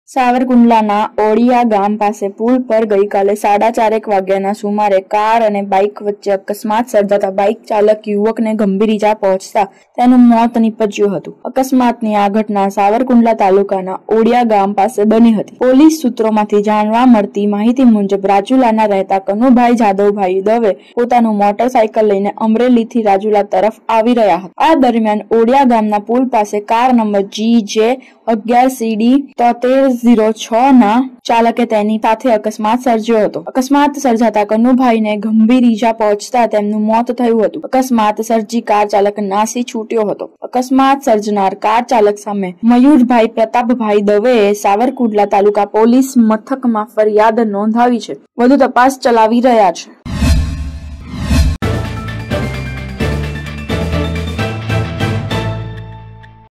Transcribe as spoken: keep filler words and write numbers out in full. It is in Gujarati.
સાવરકુંડલાના ઓડિયા ગામ પાસે પુલ પર ગઈકાલે સાડા ચારેક વાગ્યાના સુમારે કાર અને બાઇક વચ્ચે અકસ્માત સર્જાતા બાઇક ચાલક યુવકને ગંભીર ઈજા પહોંચતા તેનું મોત નીપજ્યું હતું। અકસ્માતની આ ઘટના સાવરકુંડલા તાલુકાના ઓડિયા ગામ પાસે બની હતી। પોલીસ સૂત્રોમાંથી જાણવા મળતી માહિતી મુજબ રાજુલાના રહેતા કનુભાઈ જાદવભાઈ દવે પોતાનું મોટરસાયકલ લઈને અમરેલીથી રાજુલા તરફ આવી રહ્યા હતા। આ દરમિયાન ઓડિયા ગામના પુલ પાસે કાર નંબર જી જે અગિયાર સીડી તોતેર ઝીરો છ ના ચાલકે તેની સાથે અકસ્માત સર્જ્યો હતો। અકસ્માત સર્જાતા કનુભાઈને ગંભીર ઈજા પહોંચતા તેમનું મોત થયું હતું। અકસ્માત સર્જી કાર ચાલક નાસી છૂટ્યો હતો। અકસ્માત સર્જનાર કાર ચાલક સામે મયુરભાઈ પ્રતાપભાઈ દવેએ સાવરકુંડલા તાલુકા પોલીસ મથકમાં ફરિયાદ નોંધાવી છે। વધુ તપાસ ચલાવી રહ્યા છે।